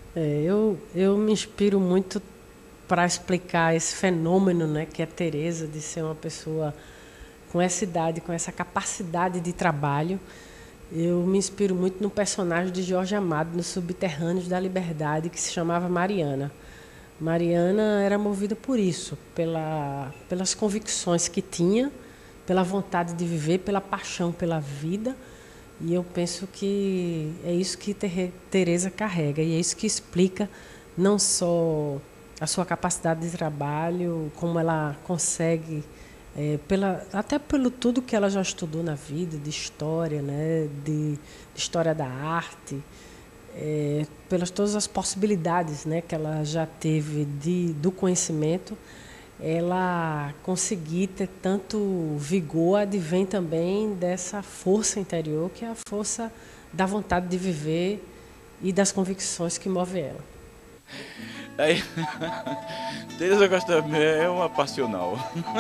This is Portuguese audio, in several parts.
Eu me inspiro muito para explicar esse fenômeno, né, que é Teresa, de ser uma pessoa com essa idade, com essa capacidade de trabalho. Eu me inspiro muito no personagem de Jorge Amado, nos Subterrâneos da Liberdade, que se chamava Mariana. Mariana era movida por isso, pelas convicções que tinha, pela vontade de viver, pela paixão pela vida. E eu penso que é isso que Teresa carrega, e é isso que explica não só a sua capacidade de trabalho, como ela consegue, até pelo tudo que ela já estudou na vida, de história, né, de história da arte, pelas todas as possibilidades, né, que ela já teve do conhecimento, ela conseguir ter tanto vigor advém também dessa força interior, que é a força da vontade de viver e das convicções que movem ela. Aí, Teresa Costa é uma passional.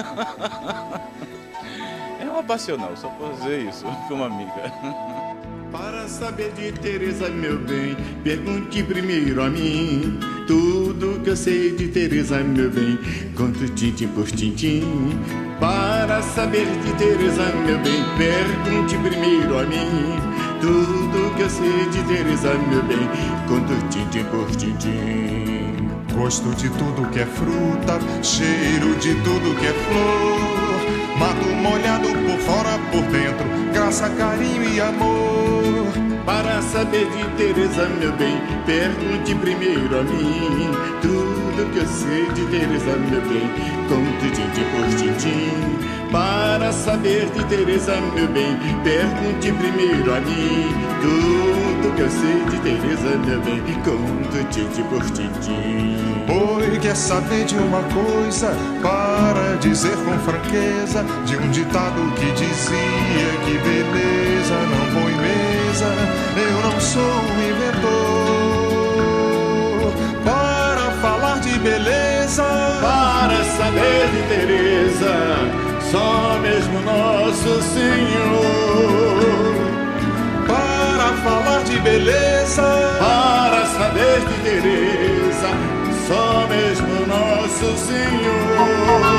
É uma passional, só posso dizer isso, como amiga. Para saber de Teresa, meu bem, pergunte primeiro a mim. Tudo que eu sei de Teresa, meu bem, conto tintim por tintim. Para saber de Teresa, meu bem, pergunte primeiro a mim. Tudo que eu sei de Teresa, meu bem, conto tintim por tintim. Gosto de tudo que é fruta, cheiro de tudo que é flor. Mato molhado por fora, por dentro, graça, carinho e amor. Para saber de Teresa, meu bem, pergunte primeiro a mim. Tudo que eu sei de Teresa, meu bem, conto tintim por tintim. Para saber de Teresa, meu bem, pergunte primeiro a mim. Tudo que eu sei de Teresa, meu bem, conto tintim por tintim. Oi, quer saber de uma coisa? Para dizer com franqueza, de um ditado que dizia que beleza não põe mesa. Eu não sou um inventor para falar de beleza. Para saber de Teresa, só mesmo Nosso Senhor. Para falar de beleza, para saber de Teresa, só mesmo Nosso Senhor.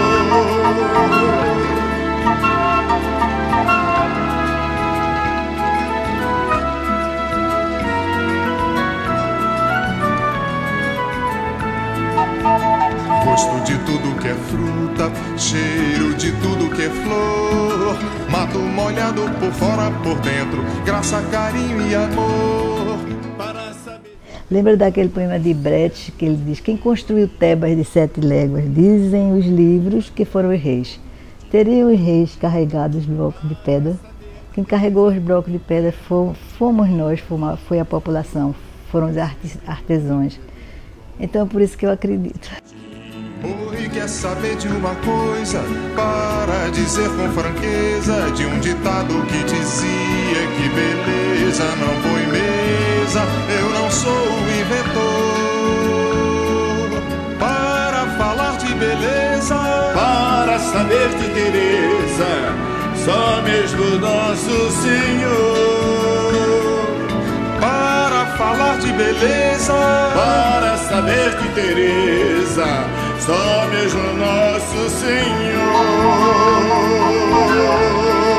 Gosto de tudo que é fruta, cheiro de tudo que é flor. Mato molhado por fora, por dentro, graça, carinho e amor. Lembra daquele poema de Brecht que ele diz: quem construiu Tebas de 7 léguas, dizem os livros que foram os reis. Teriam os reis carregado os blocos de pedra? Quem carregou os blocos de pedra fomos nós, foi a população, foram os artesãos. Então é por isso que eu acredito. Oi, quer saber de uma coisa? Para dizer com franqueza, de um ditado que dizia que beleza não põe mesa. Eu não sou um inventor para falar de beleza. Para saber de Teresa, só mesmo Nosso Senhor. Para falar de beleza, para saber de Teresa, só mesmo Nosso Senhor.